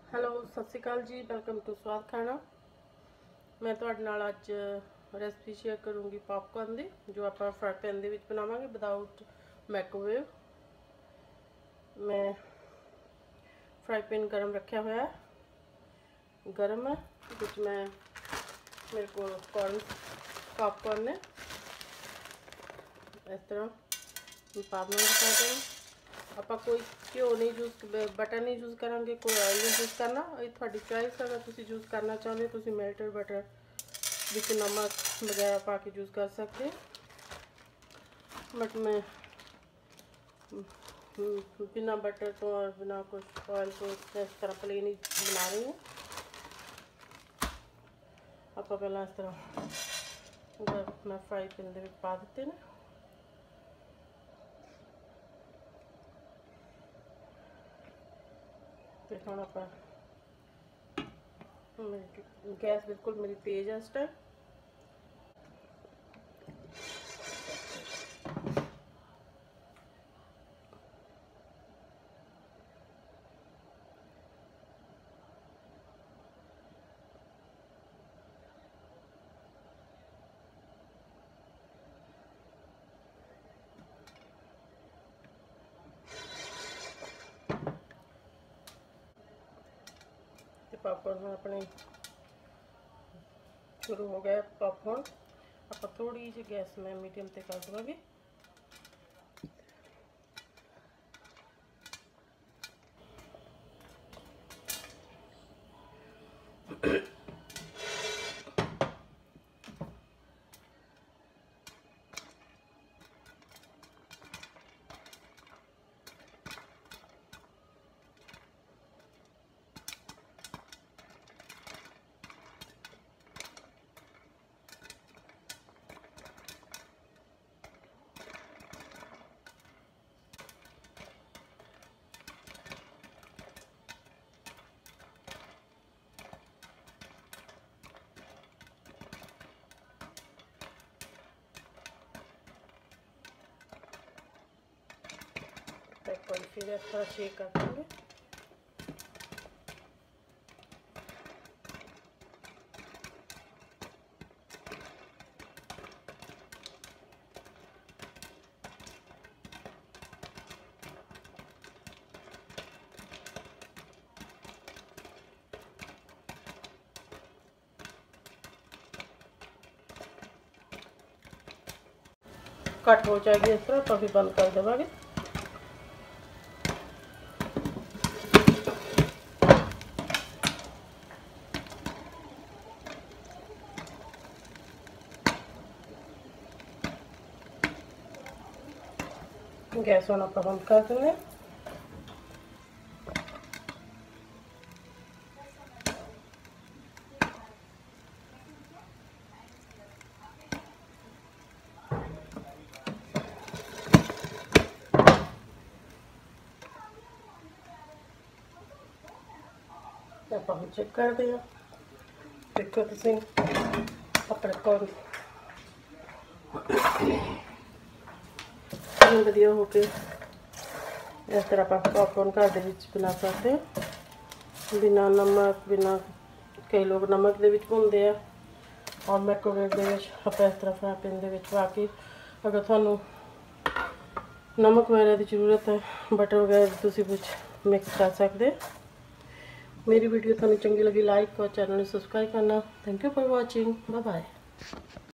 Hello ਸਤਿ ਸ਼੍ਰੀ ਅਕਾਲ ਜੀ। Welcome to ਸਵਾਦ ਖਾਣਾ। ਮੈਂ ਤੁਹਾਡੇ ਨਾਲ ਅੱਜ ਰੈਸਪੀ ਸ਼ੇਅਰ ਕਰੂੰਗੀ ਪॉपकॉर्न ਦੀ, ਜੋ ਆਪਾਂ ਫਰਾਈ ਪੈਨ ਦੇ ਵਿੱਚ ਬਣਾਵਾਂਗੇ ਵਿਦਆਊਟ ਮਾਈਕ੍ਰੋਵੇਵ। ਮੈਂ ਫਰਾਈ ਪੈਨ ਗਰਮ ਰੱਖਿਆ ਹੋਇਆ ਹੈ, ਗਰਮ है। कुछ मैं मेरे को पॉपकॉर्न ने इस तरह पावना दिखाते हैं। ਆਪਾਂ ਕੋਈ ਘਿਓ ਨਹੀਂ ਯੂਜ਼ ਬਟਰ ਨਹੀਂ ਯੂਜ਼ ਕਰਾਂਗੇ, ਕੋਈ ਆਇਲ ਨਹੀਂ ਯੂਜ਼ ਕਰਨਾ। ਇਹ ਤੁਹਾਡੀ ਚੋਇਸ ਹੈ, ਅਗਰ ਤੁਸੀਂ ਯੂਜ਼ ਕਰਨਾ ਚਾਹੁੰਦੇ ਹੋ ਤੁਸੀਂ ਮੈਲਟਡ ਬਟਰ ਵਿੱਚ ਨਮਕ ਵਗੈਰਾ ਪਾ ਕੇ ਯੂਜ਼ ਕਰ ਸਕਦੇ ਹੋ, बट मैं बिना बटर तो और बिना कुछ ऑयल को इस तरह प्लेन ही बना रही हूँ। आप पहला इस तरह मैं फ्राई पैन दे पा देते हैं। तो हम आप गैस बिल्कुल मेरी तेज़ है इस टाइम। पॉपकॉर्न अपने शुरू हो गया। पॉपकॉर्न आप थोड़ी सी गैस में मीडियम से कर देंगे। फिर इस तरह शेक कर देंगे। कट हो जाएगी इस तरह तो अभी बंद कर देंगे। गैस होना पर बंद कर देंगे। आप हम चेक कर दिया, देखो तुम अपने कौन वधिया हो के इस तरह आप पॉपकॉर्न घर के बना सकते हैं बिना नमक बिना। कई लोग नमक के भुनते हैं और माइक्रोवेव के आप इस तरह फ्राई पैन के पा के, अगर थानू नमक वगैरह की जरूरत है बटर वगैरह तुसी कुछ मिक्स कर सकते। मेरी वीडियो थानू चंगी लगी लाइक और चैनल सब्सक्राइब करना। Thank you for watching. Bye bye.